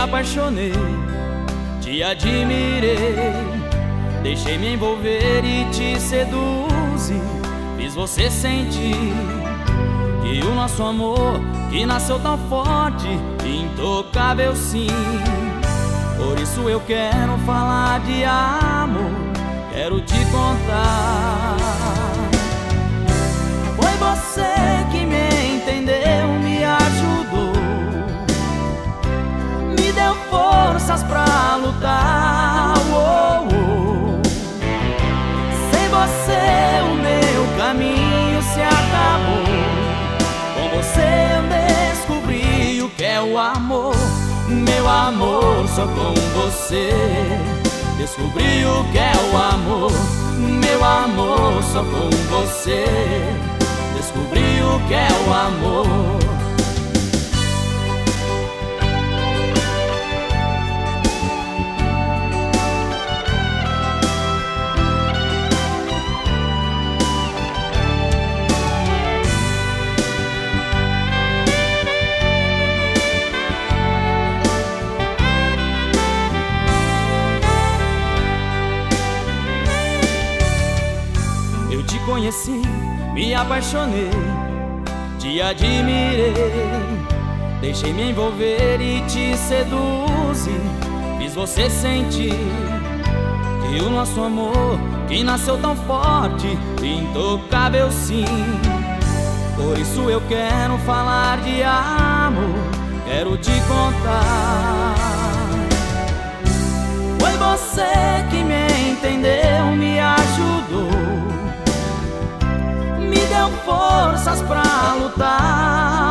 apaixonei, te admirei, deixei me envolver e te seduzi. Fiz você sentir que o nosso amor, que nasceu tão forte, intocável sim. Por isso eu quero falar de amor, quero te contar. Foi você que me entendeu, me ajudou, me deu forças pra lutar. Sem você o meu caminho se acabou. Com você eu descobri o que é o amor. Meu amor, só com você descobri o que é o amor. Meu amor, só com você descobri o que é o amor. Conheci, me apaixonei, te admirei, deixei me envolver e te seduzi. Fiz você sentir que o nosso amor, que nasceu tão forte, intocável sim. Por isso eu quero falar de amor, quero te contar. Foi você que me entendeu, me ajudou, me deu forças pra lutar.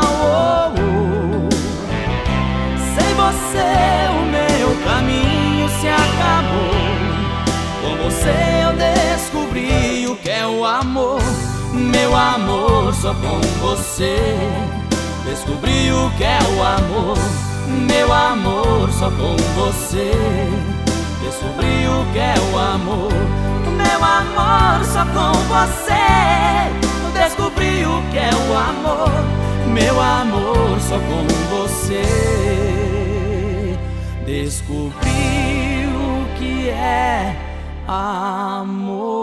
Sem você o meu caminho se acabou. Com você eu descobri o que é o amor. Meu amor, só com você descobri o que é o amor. Meu amor, só com você descobri o que é o amor. Meu amor, só com você descobri o que é o amor. Meu amor, só com você descobri o que é amor.